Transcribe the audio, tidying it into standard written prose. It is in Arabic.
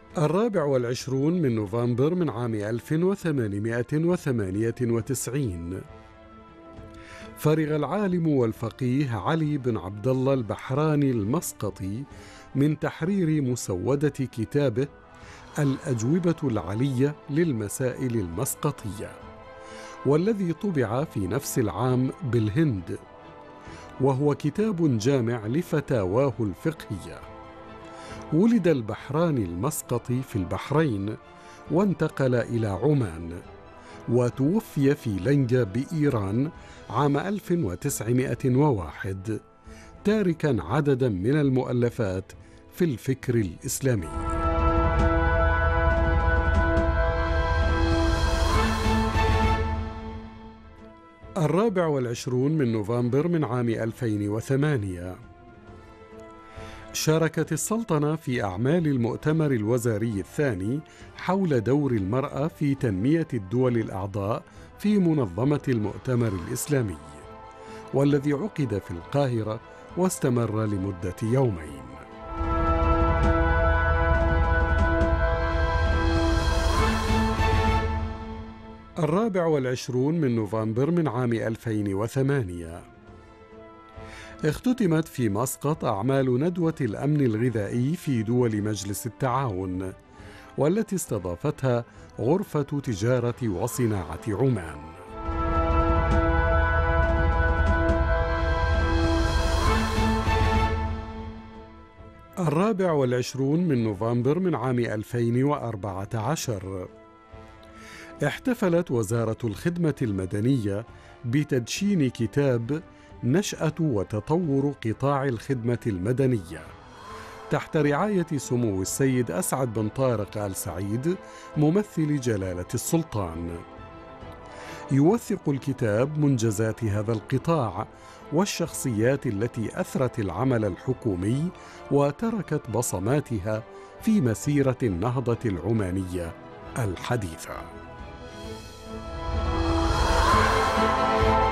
24 من نوفمبر من عام 1898 فرغ العالم والفقيه علي بن عبد الله البحراني المسقطي من تحرير مسودة كتابه الأجوبة العلية للمسائل المسقطية، والذي طبع في نفس العام بالهند، وهو كتاب جامع لفتاواه الفقهية. ولد البحراني المسقطي في البحرين وانتقل إلى عمان، وتوفي في لنجا بإيران عام 1901، تاركا عددا من المؤلفات في الفكر الإسلامي. 24 من نوفمبر من عام 2008 شاركت السلطنة في أعمال المؤتمر الوزاري الثاني حول دور المرأة في تنمية الدول الأعضاء في منظمة المؤتمر الإسلامي، والذي عقد في القاهرة واستمر لمدة يومين. 24 من نوفمبر من عام 2008 اختتمت في مسقط أعمال ندوة الأمن الغذائي في دول مجلس التعاون، والتي استضافتها غرفة تجارة وصناعة عمان. 24 من نوفمبر من عام 2014 احتفلت وزارة الخدمة المدنية بتدشين كتاب نشأة وتطور قطاع الخدمة المدنية تحت رعاية سمو السيد أسعد بن طارق آل سعيد ممثل جلالة السلطان. يوثق الكتاب منجزات هذا القطاع والشخصيات التي أثرت العمل الحكومي وتركت بصماتها في مسيرة النهضة العمانية الحديثة.